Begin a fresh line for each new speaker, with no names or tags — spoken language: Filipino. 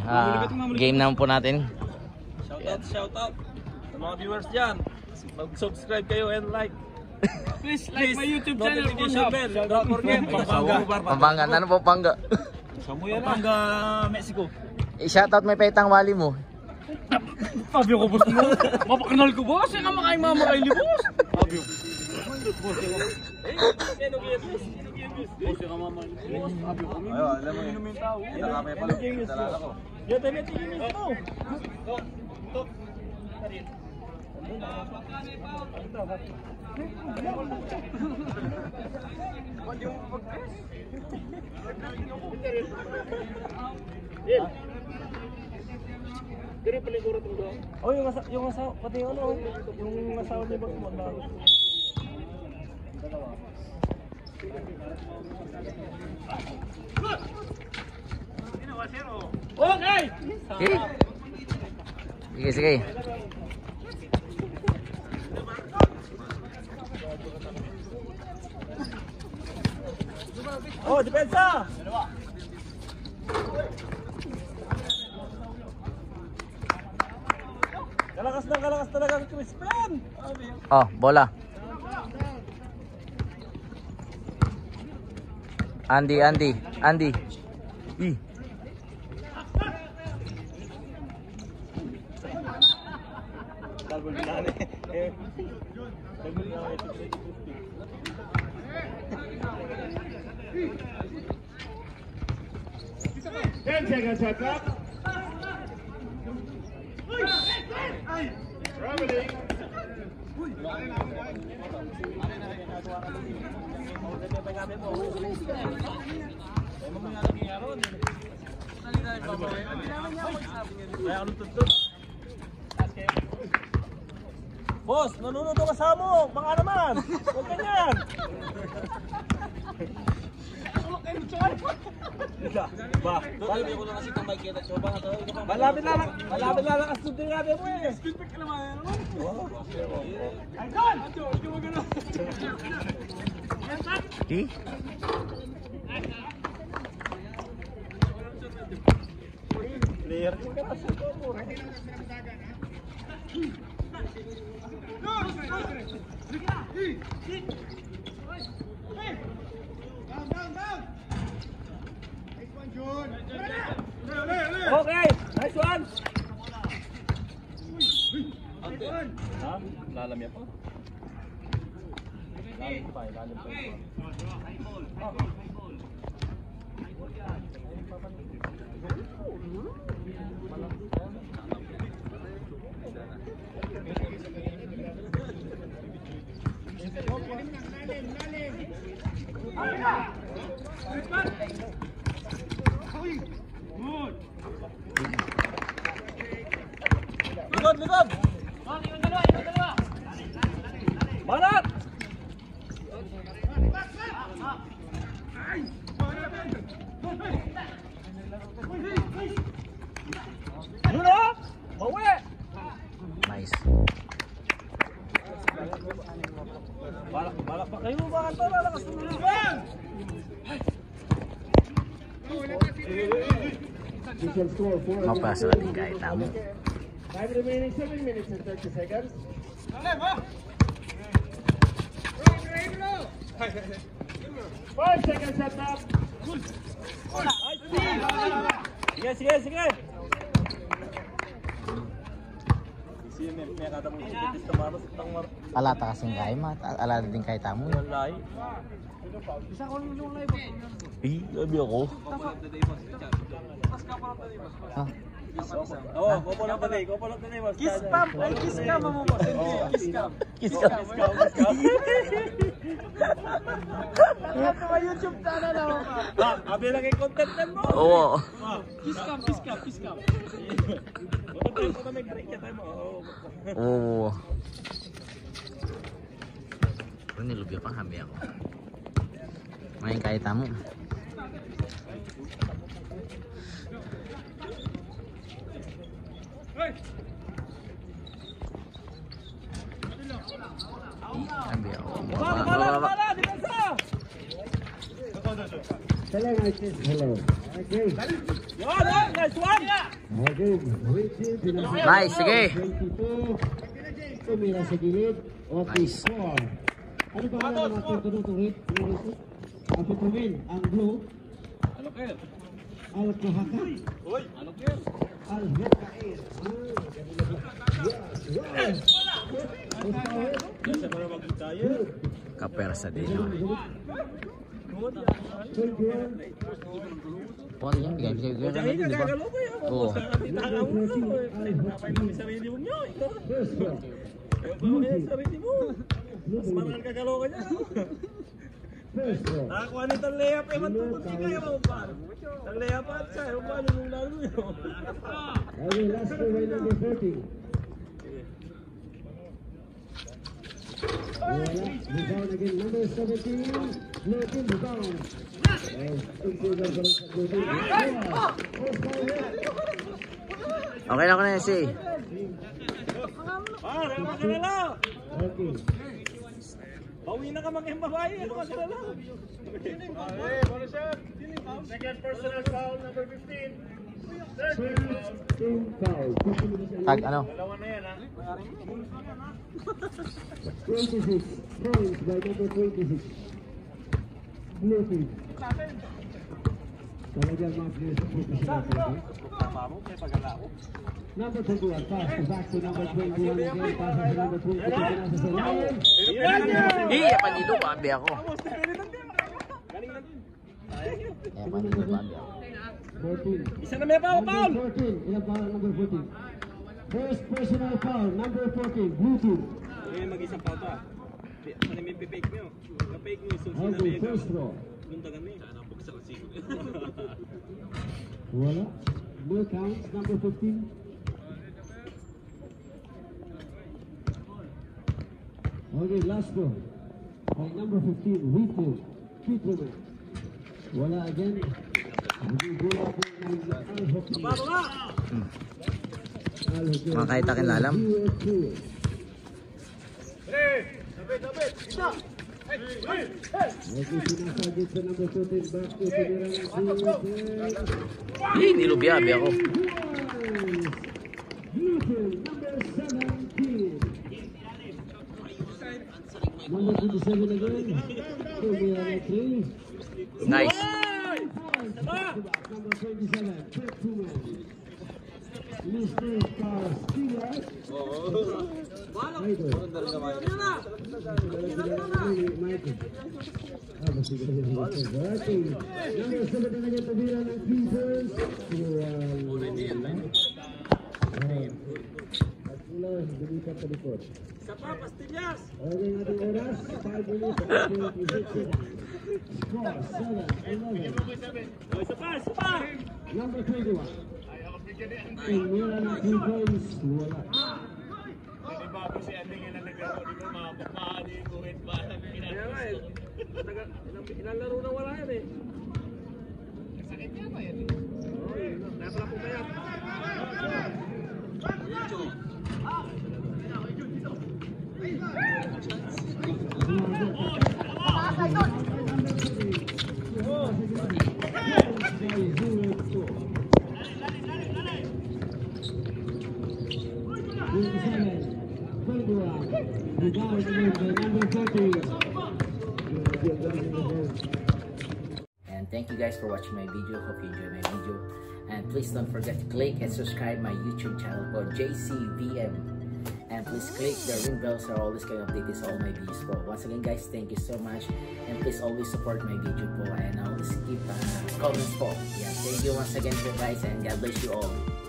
game naman po natin.
Shoutout sa mga viewers dyan. Mag-subscribe kayo and like. Please like my YouTube channel. Don't forget.
Pampanga. Ano po Pangga?
Pampanga, Mexico.
I-shoutout may petang wali mo.
Fabio ko boss mo. Mapakanal ko boss. Yan ang makain mamakay ni boss. Fabio. Boss yung mamakay ni boss. Fabio ko.
Ayaw, alam mo yun. Nakapay pala. Talala ko.
Yan, tayo tingin mo. Kaya pala yung kurot mo. Oh, yung asawa, pati yung ano, yung asawa niya ba kumagbago? Dalawa. Okay!
Sige, sige.
Oh, depensa! Kalakas talaga ang Crispin!
Oh, bola. Andy.
Boss, nanonood ang kasama. Baka naman. Huwag ganyan. Ba, malapit ko na kasi itong mic kita. Malapit lang ang studio natin mo eh. Speedback ka naman. Icon! Ikaw mo gano'n. Player din ka kasi ito mo. Okay, nice one. Ha? Lalam yan po? Lalam pa. Likod! Balat! Nuno! Bawi!
Nice.
Balak pa kayo ba kanto? Lalakas na naman!
Mapasa natin kahit tamo.
5 remaining 7 minutes and 30 seconds. 5 seconds set up. Sige.
Alata kasing kaya alata din kahit tamo.
Isa ko yung live.
Abi ako. Ha?
Oh, go lang tanay. Kiss cam mo boss. Kiss cam. Ito ba YouTube channel na ba? Abi lang yung content mo.
Oo.
Kiss cam. Ito may break ka tayo mo.
Oo. Pero nilubyo pang habi ako. Main kahit tamo. Habi ako.
Bala, depensa!
Hello, Okay.
Yan, nice one!
Okay. Richie, pinasa.
Nice, sige.
22. Tumira sa gilid. Okay,
Nice.
score. Ano ba nga naman ito tunutuhit? Ang tutumin, ang blue.
Ano kayo?
Al-Kuhaka.
Uy! Ano kayo?
Al-Hekair.
Yan sa mga magkitayo.
Kapersa din. Oh. Oh, yan. Bigay
Diyan
ka
ka
di ba?
gagalo ko yan.
Oo.
Titaka mo na. Napay mo yung sarili mo nyo. Yung sarili mo. Mas marang kagalo ka niya. Nakakuha nito ang layup. Ewan tutod si kayo mga pa. Ang layup at siya. Ewan pa nung lalo yun.
Okay, last play number 40. Rebound again, number 17. Floating rebound.
Okay na ako na yan, si.
Magalala.
Okay.
Bawi na ka mga babae. Magalala. Second personal foul, number 15.
Team foul.
Tag ano?
Dalawa na yan ha.
26 points by number 26. Blue team. Talagang mga players sa professional team.
Tama mo, kaya pagala ko.
Number 21, pass to back to number 21 again. Pass to number 22. Pinasa sa line.
Iya, panilo ba? Abi ako.
Galing na din.
Eh, panilo ba? Abi ako.
14.
Isa na may foul.
Number 14. Ilang foul number 14? First personal foul, number 14. Blue team.
Ngayon mag-isang foul pa. Ano may pipake nyo? Kapake nyo, isusin na
Okay,
may
first throw.
buntagan nyo. Sana buksa ka sigo.
Wala. No counts, number 15. Okay, last throw. By number 15, Rico. Kitruman. Wala again.
Baro na!
Mga kahit akin lalam.
Sabit! Isa!
Okay, sinasagit sa number 14. Back to Tumira ng
Nilubya, abi ako.
number 17. Number 27 again. Tumira ng 3.
Nice.
Number 27, Petruman. Mr. Star Steelers. Michael. Number 7 again, Tumira ng Beavers. Dilipat sa likod.
Isa pa, pastillas!
Okay, ating oras. 5 minutes. Score, 7-11.
Isa pa!
Number 21. Tumira ng 3 points. Wala.
Bago si Anding yung nalagaro, di ba makakalimuhin pa ang
Kaya nga eh. Ilang laro na wala yan eh.
Sakit niya ba yan?
Kaya pala po kaya.
And thank you guys for watching my video. Hope you enjoyed my video. And please don't forget to click and subscribe my YouTube channel called JCVM. And please click the ring bell so always can update this all my videos po. Once again guys, thank you so much. And please always support my video po. And always keep comments po. Yeah, thank you once again po guys, and God bless you all.